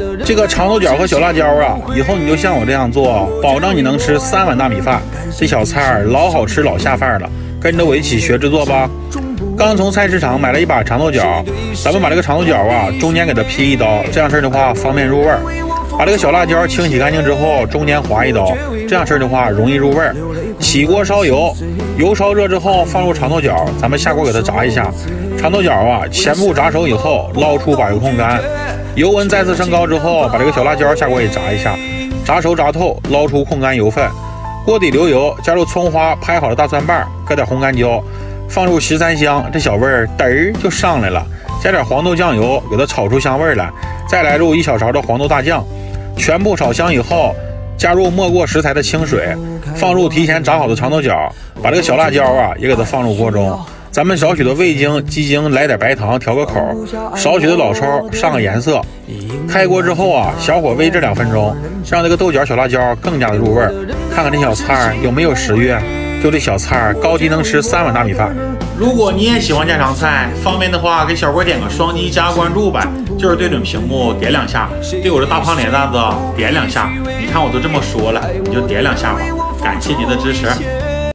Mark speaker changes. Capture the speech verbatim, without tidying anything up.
Speaker 1: 这个长豆角和小辣椒啊，以后你就像我这样做，保证你能吃三碗大米饭。这小菜儿老好吃老下饭了，跟着我一起学制作吧。刚从菜市场买了一把长豆角，咱们把这个长豆角啊中间给它劈一刀，这样式的话方便入味儿。把这个小辣椒清洗干净之后，中间划一刀，这样式的话容易入味儿。起锅烧油，油烧热之后放入长豆角，咱们下锅给它炸一下。长豆角啊全部炸熟以后，捞出把油控干。油温再次升高之后，把这个小辣椒下锅也炸一下，炸熟炸透，捞出控干油分。锅底留油，加入葱花，拍好的大蒜瓣，搁点红干椒，放入十三香，这小味儿嘚儿就上来了。加点黄豆酱油，给它炒出香味来。再来入一小勺的黄豆大酱，全部炒香以后，加入没过食材的清水，放入提前炸好的长豆角，把这个小辣椒啊也给它放入锅中。咱们少许的味精、鸡精，来点白糖调个口，少许的老抽上个颜色。开锅之后啊，小火煨制两分钟，让这个豆角、小辣椒更加的入味儿。看看这小菜有没有食欲？就这小菜高低能吃三碗大米饭。如果你也喜欢家常菜，方便的话给小郭点个双击加关注呗，就是对准屏幕点两下，对我的大胖脸蛋子点两下。你看我都这么说了，你就点两下吧，感谢您的支持。